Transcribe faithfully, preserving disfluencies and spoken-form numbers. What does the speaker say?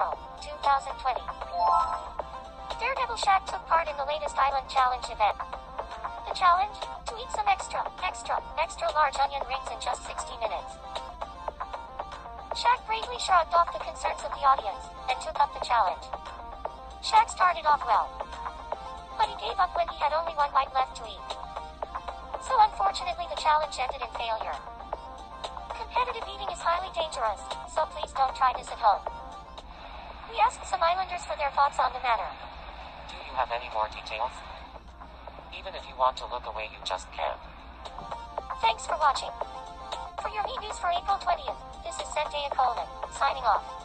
April, two thousand twenty. Daredevil Shaq took part in the latest Island Challenge event. The challenge? To eat some extra, extra, extra large onion rings in just sixty minutes. Shaq bravely shrugged off the concerns of the audience, and took up the challenge. Shaq started off well, but he gave up when he had only one bite left to eat. So unfortunately the challenge ended in failure. Competitive eating is highly dangerous, so please don't try this at home. We asked some islanders for their thoughts on the matter. Do you have any more details? Even if you want to look away, you just can't. Thanks for watching. For your Me News for April twentieth, this is Zendaya Coleman, signing off.